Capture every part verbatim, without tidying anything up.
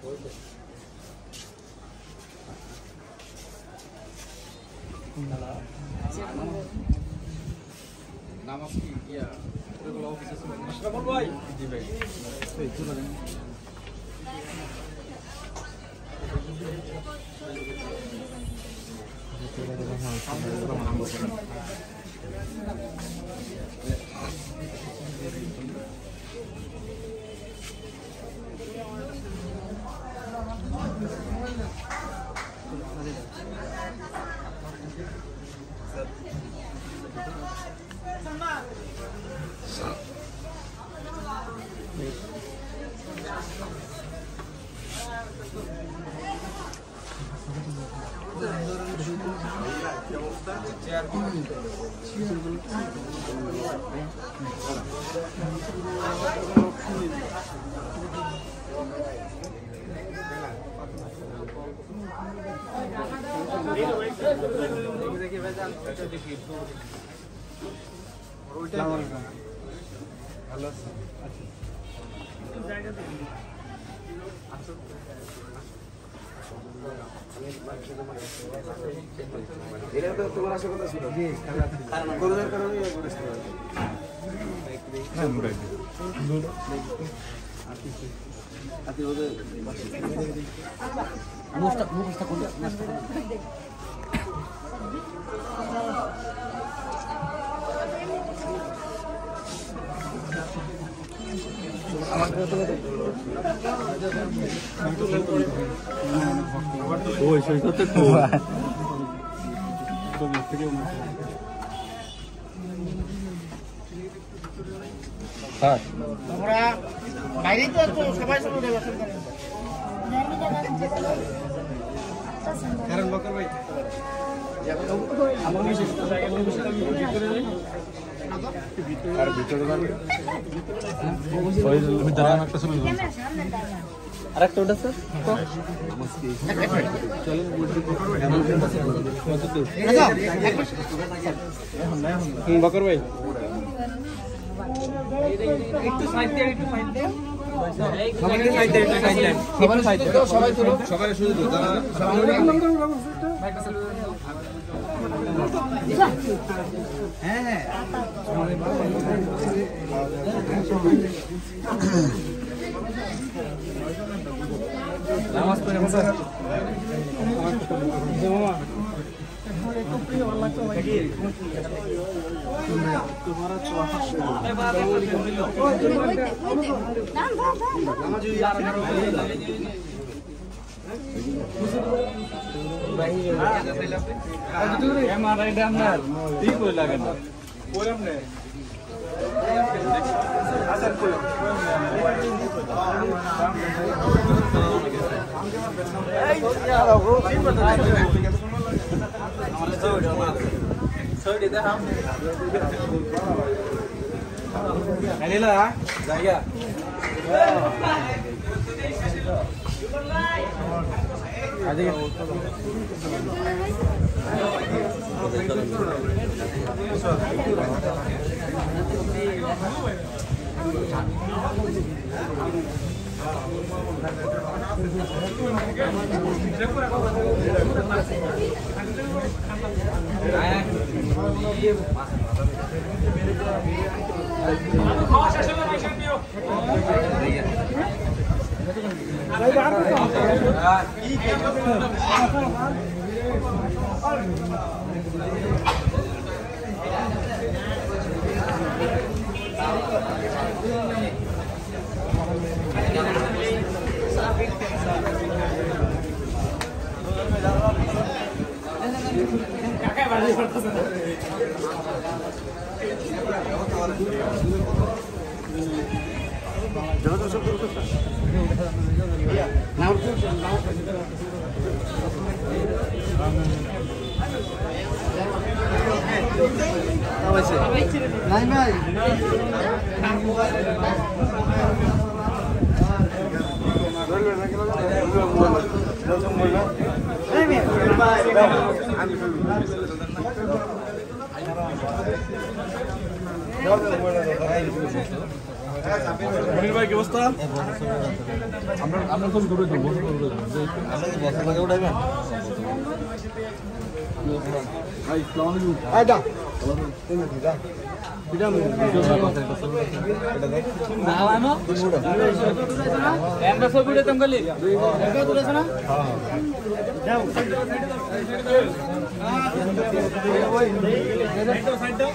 নামাজ কি ইয়া ওগুলো অফিসে ছিল আশরাফুল ভাই জি ভাই এই চলে যান ভালো আছে আচ্ছা জায়গা দিন আচ্ছা এরা তো তোমার আশা কথা ছিল জি কারণ করোনার কারণে এই অবস্থা না মুরাই দূর আতি আতি ওদের মুস্তাক মুস্তাক কোন মুস্তাক ওই সেই করতে তো তো থেকে হ্যাঁ আমরা বাইরে তো সবাই সবাই ব্যবস্থা করেন কারণ বকর ভাই আমার বিশেষ আর ভিতরে যাবে ওই ভিতরে একটা শুরু হবে আরেকটা ওটা স্যার চলেন কত দূর হুম বকর ভাই একটু সাইড দিয়ে একটু সাইড দিয়ে সবাই সাইড দিয়ে সাইড দিয়ে সবাই সাইড দিয়ে সবাই তুলো সবাই শুরু দাও তারা হ্যাঁ হ্যাঁ নামাজ পড়ে স্যার মামা একটু প্রিয় ভালো লাগতো ভাই তোমার চোখা এ বাবা নাম দাও নামাজ ইয়ার ভাই এম আর আই দাম না ঠিক কই লাগে না কোরম নে আসার কই এই যাও ব্রো ঠিক বলতে আমরা ছড়ি ছড়ি দেখাম আনিলা জায়গা আজকে kakak balik jangan masuk terus terus naur tuh naur awas ya lain lain মনির ভাই কি অবস্থা? আমরা আমরা তো দূরে যাবো, বসে দূরে যাবো। আমরা কি বসে লাগে উঠাইবেন? ভাই আসসালামু আলাইকুম। আইডা। তুমি দিদা। দিদা আমি এটা না না আমরা সব ভিডিও তমগলি এটা তুলেছ না? হ্যাঁ যাও ওই সাইড সাইড দাও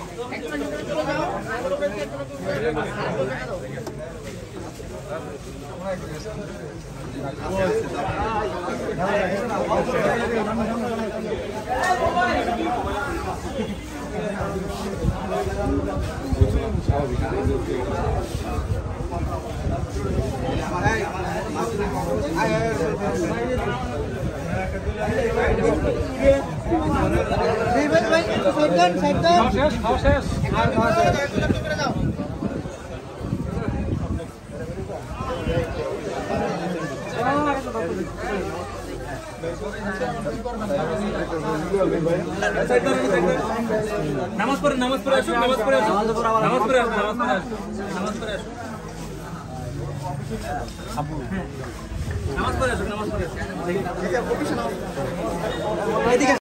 নামাজ পড়ে নামাজ পড়ে আসুন নামাজ পড়ে আসুন নামাজ পড়ে আসুন নামাজ পড়ে আসুন নামাজ পড়ে আসুন নামাজ পড়ে আসুন নামাজ পড়ে আসুন